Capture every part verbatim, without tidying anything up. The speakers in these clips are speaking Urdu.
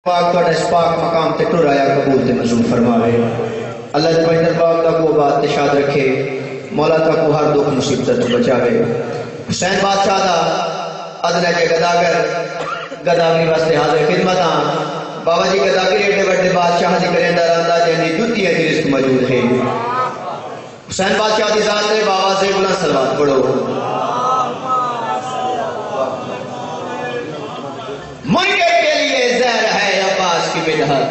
پاک تو اس پاک مقام تے ٹر آیا قبول تے منظور فرماوے۔ اللہ دے بندر پاک دا کو بات تے شاد رکھے، مولا تا کو ہر دکھ مصیبت تو بچاوے۔ حسین بادشاہ دا ادنا کے گداگر گداگری واسطے حاضر خدمتاں بابا جی گداگری ایڈے بڑے بادشاہ دی کریندہ راندا جہاں جتی ہے دی رزق موجود ہے۔ حسین بادشاہ دی ذات تے بابا سے بلند صلوات پڑھو۔ منکر کے لیے زہر ہے عباس کی بدعت،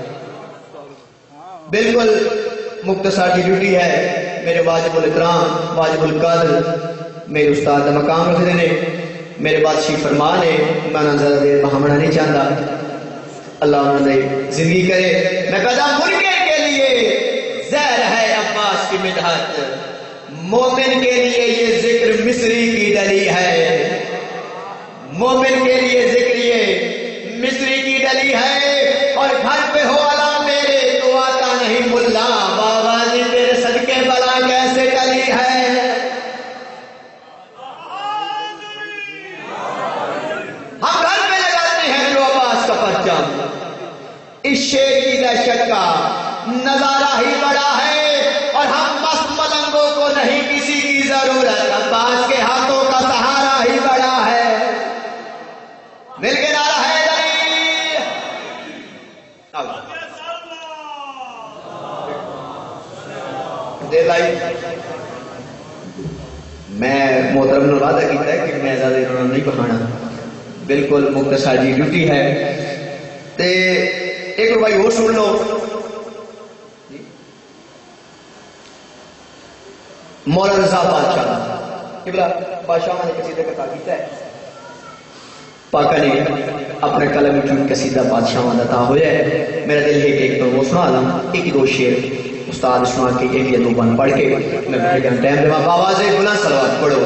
بالکل مختصر کی ڈیوٹی ہے۔ میرے واجب الاحترام واجب القدر میرے استاد کا مقام رکھتے ہیں، میرے بادشاہ فرمان ہے، میں نہ زیادہ دیر بہامنا نہیں چاہتا، اللہ انہوں نے زندگی کرے۔ میں کہتا ہوں منکر کے لیے زہر ہے عباس کی بدعت، مومن کے لیے یہ ذکر مصری کی ڈلی ہے، مومن کے لیے ذکر یہ مصری کی ڈلی ہے۔ اور گھر پہ ہو علا میرے تو آتا نہیں ملا، بابا جی تیرے صدقے بلا کیسے ڈلی ہے۔ ہم گھر پہ لگاتے ہیں جو عباس کا پرچم، اس شیر کی دہشت کا نظارہ ہی بڑا ہے، اور ہم بس ملنگوں کو نہیں کسی کی ضرورت، عباس کے ہاتھوں کا سہارا ہی بڑا ہے۔ مل کے نعرہ ہے دلی دے لائی۔ میں محترم نے وعدہ کیتا ہے کہ میں زیادہ انہوں نے نہیں بہانا، بالکل مختصر جی ڈیوٹی ہے۔ تے ایک روپائی وہ سن لو، مولا رضا بادشاہ قبلہ بادشاہ نے قصیدہ کا کیتا ہے، پاکا نے اپنے قلم چون قصیدہ بادشاہ عطا ہویا ہے۔ میرا دل ہے کہ ایک تو وہ سنا دوں، ایک دو شعر استاد سنا کے ایک یا دو بند پڑھ کے میں بیٹھ گیا ٹائم دے باپ آواز بلند صلوات پڑھو۔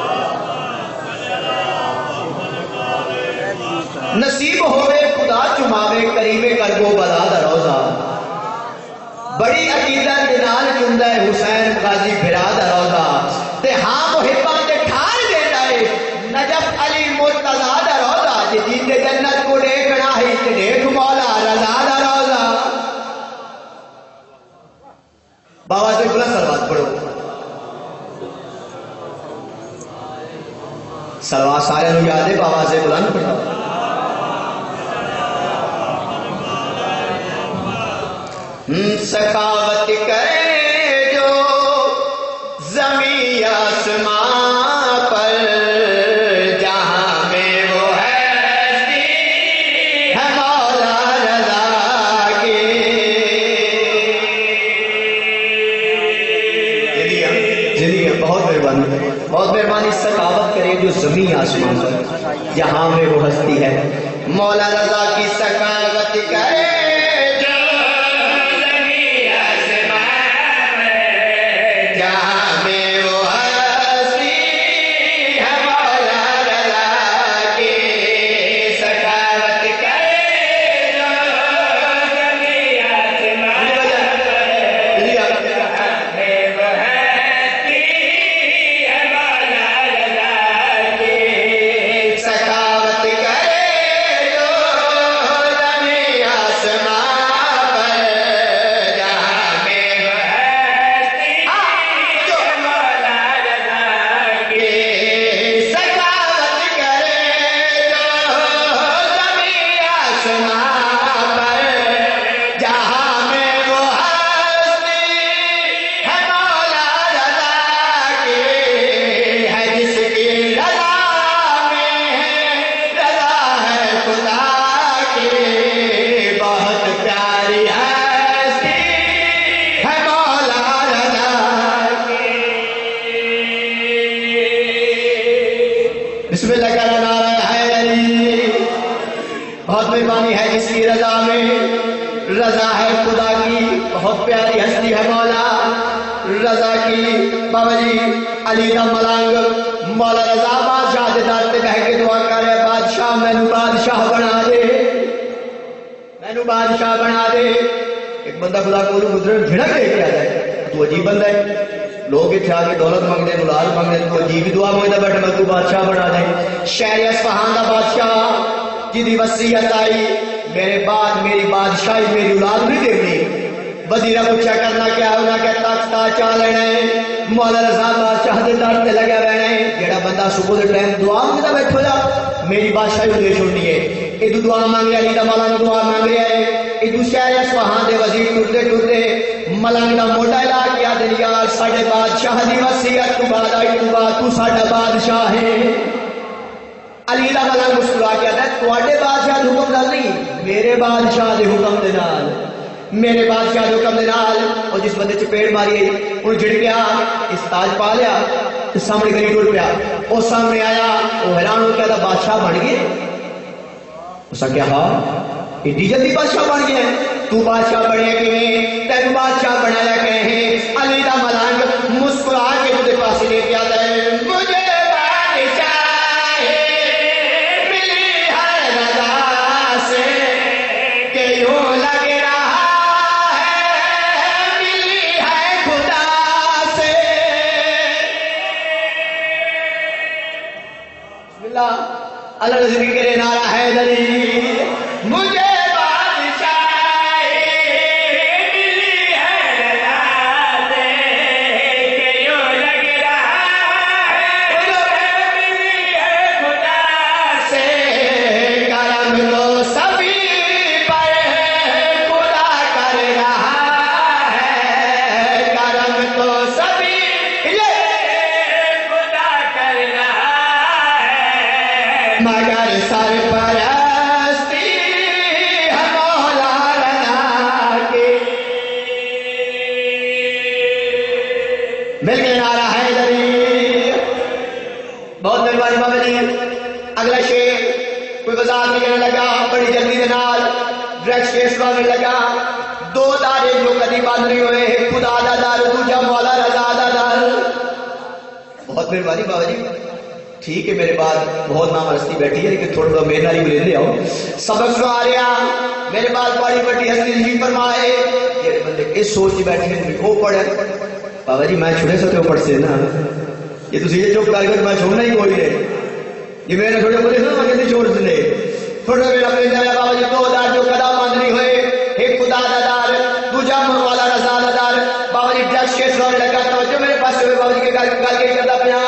نصیب ہوئے خدا چماوے کریمے کر گو بلا دا روزہ، بڑی عقیدت دے نال چندا ہے حسین غازی بھرا دا روزہ، تے ہاں محباں تے ٹھار دیندا ہے نجف علی مرتضی دا روزہ، جے جیندے جنت کو دیکھنا ہی تے دیکھ مولا رضا دا روزہ۔ بابا سے بلند صلوات پڑھو، صلوات سارے نو یاد ہے، بابا سے بلند پڑھو۔ سخاوت کرے جو زمین آسمان پر، جہاں میں وہ ہستی ہے مولا رضا کی۔ جی بہت مہربانی بہت مہربانی۔ سخاوت کرے جو زمین آسمان پر، جہاں میں وہ ہستی ہے مولا رضا کی۔ سخاوت کرے بسم اللہ کا نعرہ ہے علی۔ بہت مہربانی ہے جس کی رضا میں رضا ہے خدا کی، بہت پیاری ہستی ہے مولا رضا کی۔ بابا جی علی دا ملنگ مولا رضا بادشاہ دے در تے بہ کے دعا کرے، بادشاہ مینوں بادشاہ بنا دے، مینوں بادشاہ بنا دے۔ ایک بندہ خدا کو گزرے جھڑک دے کے آ جائے، تو عجیب بندہ ہے، لوگ اتنے آ کے دولت منگتے ملال منگتے تو عجیب دعا مانگتا بیٹھا میں تو بادشاہ بنا دے۔ شہر اصفہان دا بادشاہ جی دی وصیت آئی میرے بعد میری بادشاہی میری اولاد نہیں دینی. وزیرہ پوچھا کرنا کیا ہونا کہ تخت چاہ لینا ہے. مولا رضا بادشاہ دے در تے لگا رہنا ہے. جڑا بندہ صبح دے ٹائم دعا منگدا بیٹھو جا میری بادشاہی دے چھوڑنی ہے. ادو دعا مانگ رہا علی دا مولا دعا مانگ رہا ہے. ادو شہر اصفہان دے وزیر ٹرتے ٹرتے ملنگ دا موٹا لا کیا دل یار ساڈے بادشاہ دی وصیت تو بعد آئی تو بعد تو ساڈا بادشاہ ہے. علی دا ملنگ مسکرا کے آتا ہے تواڈے بادشاہ دے حکم نال نہیں میرے بادشاہ دے حکم دے نال میرے بادشاہ دے حکم دے نال. اور جس بندے چپیڑ ماری انہوں جڑ گیا اس تاج پا لیا سامنے گلی ٹر پیا. وہ سامنے آیا وہ حیران ہو کیا بادشاہ بن گئے. اس کیا ہاں ایڈی جلدی بادشاہ بن گیا تو بادشاہ بنے کیویں تینوں بادشاہ بنایا کہیں. علی دا ملنگ مسکرا کے تیرے پاس لے کے آتا ہے مجھے اللہ رضی کرے نعرہ حیدری مجھے مگر سر پرستی مولا رضا کی. مل کے نعرہ حیدری. بہت مہربانی بابا جی. اگلا شیر کوئی وضاحت نہیں کرنے لگا بڑی جلدی کے نال ڈریکس کیس میں لگا. دو دارے جو کدی بند نہیں ہوئے خدا دا در دوجا مولا رضا دا در. بہت مہربانی بابا جی. ٹھیک ہے میرے بعد بہت نام ہستی بیٹھی ہے لیکن تھوڑا میرے نال ہی لے آؤ. سبق سنا رہا میرے بعد بڑی بڑی ہستی جی فرمائے یہ بندے اس سوچ کے بیٹھے ہیں وہ پڑھے بابا جی میں چھوڑے سکتے ہو پڑھ سے نا یہ تھی یہ چپ کر کے میں چھوڑنا ہی کوئی نہیں. یہ میرے چھوٹے بولے نا میں چھوڑ دے تھوڑا میرا اپنے بابا جی دو دار جو قدم بند نہیں ہوئے ایک خدا دا دار دوجا مولا رضا دا دار. بابا جی ڈرگس کے سوال لگا توجہ میرے پاس ہوئے بابا جی کے گل گل کے کرتا پیا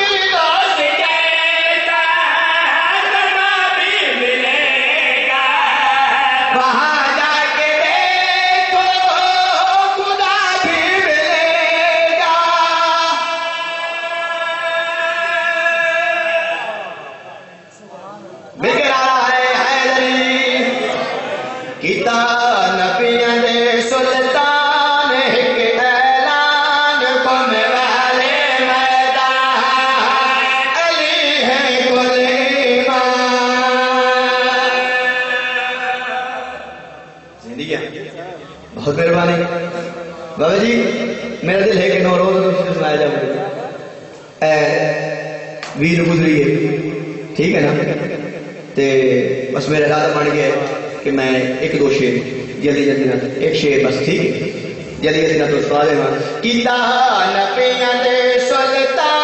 بہت مہربانی بابا جی. میرا دل ہے کہ نو روز سنایا جائے ویر گزری ہے ٹھیک ہے نا. تے بس میرا ارادہ بن گیا کہ میں ایک دو شیر جلدی جلدی نہ ایک شیر بس ٹھیک ہے جلدی جلدی نہ تو سنا دے گا. کیتا نبیاں دے سلطان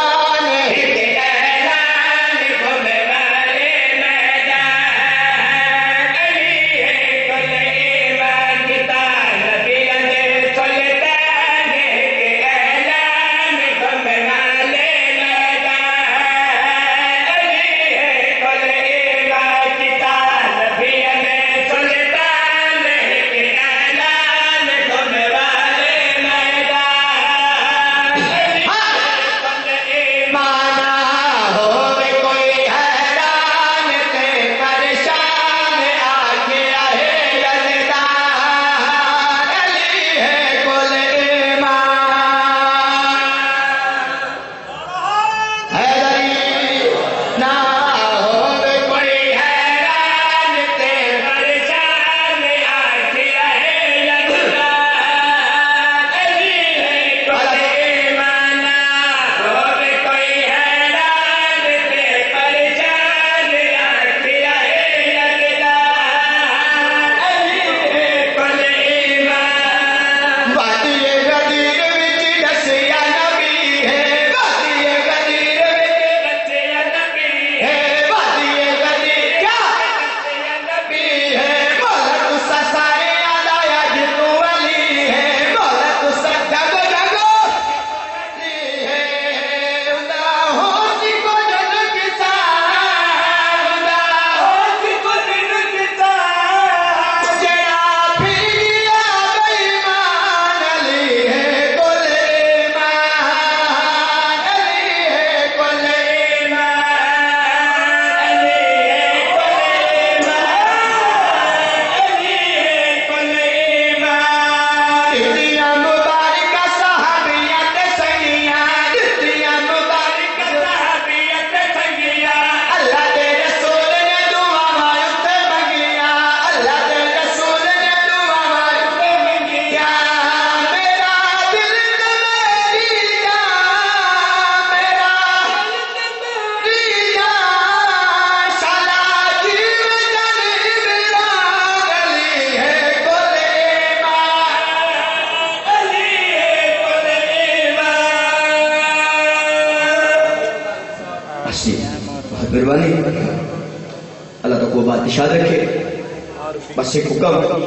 مہربانی اللہ تو کو بات اشاد رکھے بس ایک حکم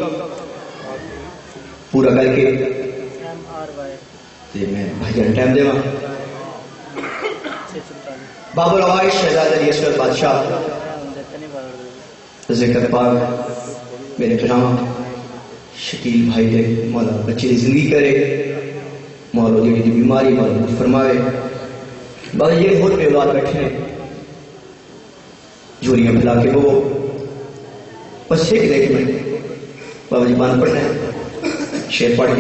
پورا کر کے میں بھائی جان ٹائم دے باب الروائش شہزاد علی اصغر بادشاہ ذکر پاک میرے کرام شکیل بھائی دے مولا بچے دی زندگی کرے مولا جی دی بیماری مولا فرماوے بابا یہ بہت بے اولاد بیٹھے ہیں جھولیاں پھیلا کے وہ بس ایک دیکھ میں بابا جی بان پڑھنا ہے شعر پڑھ کے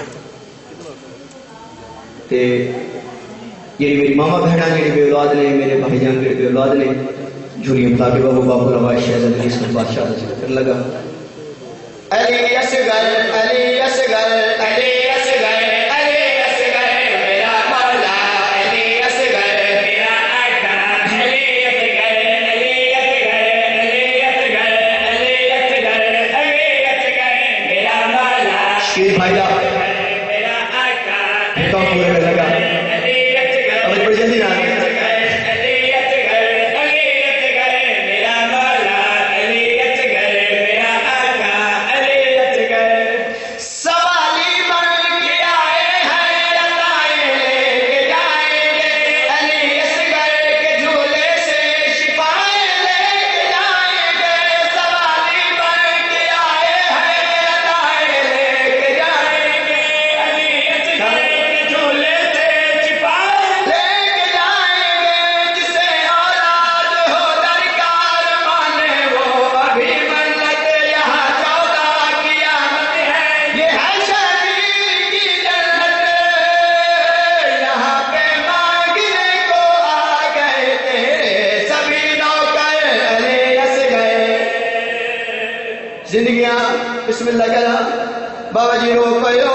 تے یہ میری ماما بہنا جڑی بے اولاد نے میرے بھائی جان جڑے بے اولاد نے جھولیاں پھیلا کے بابا باب الروائش شہزاد علی اصغر بادشاہ کا ذکر کرنے لگا علی اصغر علی اصغر علی اصغر علی اصغر میرا مولا علی اصغر میرا آقا علی اصغر علی اصغر علی اصغر علی اصغر علی اصغر میرا مولا شیر بھائی دا میرا آقا تو پورے میں لگا علی اصغر اب بڑی جلدی نہ زندگیاں بسم اللہ کرا بابا جی رو پہو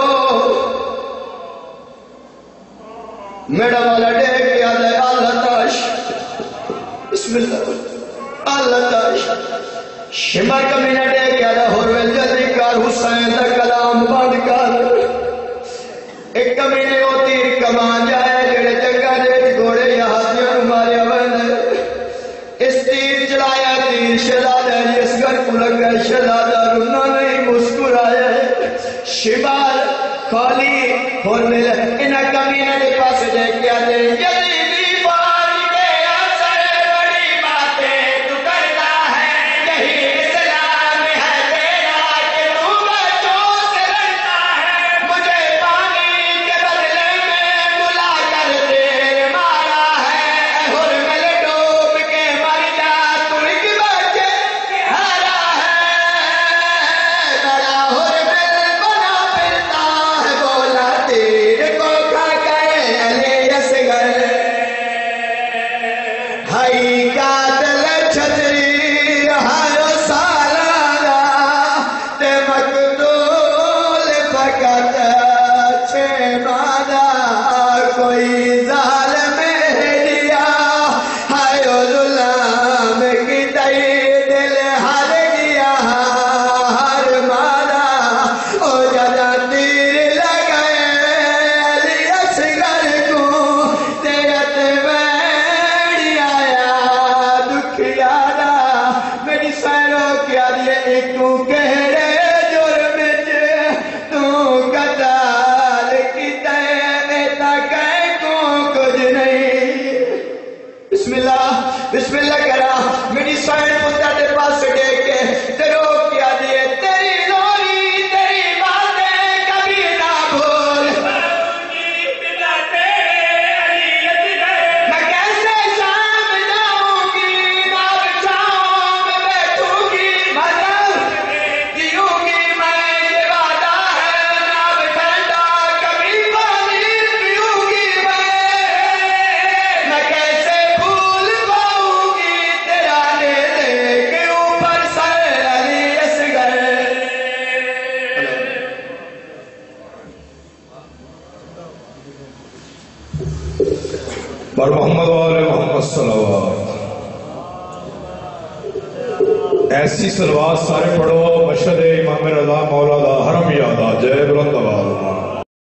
میڈا والا ڈیک کیا دے اللہ تاش بسم اللہ اللہ تاش شمع کمینہ ڈیک کیا دے ہورویل جلدی کار حسین دا کلام بند کر ایک کمینے ہو تیر کمان جائے جڑے جگہ دے گھوڑے یا ہاتھیاں ماریا بند اس تیر چلایا تیر شہزاد علی اصغر کو لگا شہزاد رونا نہیں مسکرایا شمال خالی اور مل انہا کمینہ دے پاس دے کیا دے یزیدی باری کے اثر بڑی باتیں تو کرتا ہے یہی اسلام ہے تیرا کہ تو بچوں سے لڑتا ہے مجھے پانی کے بدلے میں ملا کر دیر مارا ہے اور مل ڈوب کے مر جا ترک بچے ہارا ہے بڑا اور مل بنا پھرتا ہے بولا تیر کو کھا گئے علی اصغر ہائی کا دل چھتری ہر سالانہ تے مقتول فقط چھ مادہ کوئی ظالم دیا ہائے غلام کی تئی دل ہر گیا ہر مادہ او جدا تیر لگئے علی اصغر کو تیرت ویڑی آیا دکھ یادا میری سینوں کیا دیئے ایک تو کہرے جرم جے تو قتال کی تیتا کہے کو کچھ نہیں بسم اللہ بسم اللہ کرا میری سائن پتہ دے پاس دے کے تیرو کیا دیئے تیری لوری تیری باتیں کبھی نہ بھول میں کیسے شام جاؤں گی ناب چھاؤں میں بیٹھوں گی مطلب جیوں گی میں یہ وعدہ ہے ناب ٹھنڈا کبھی پانی پیوں گی میں میں کیسے بھول پاؤں گی تیرا نیلے کے اوپر سر علی اصغر بر محمد و آل محمد صلوات ایسی صلوات سارے پڑھو مشہد امام رضا مولا دا حرم یاد آ جائے بلند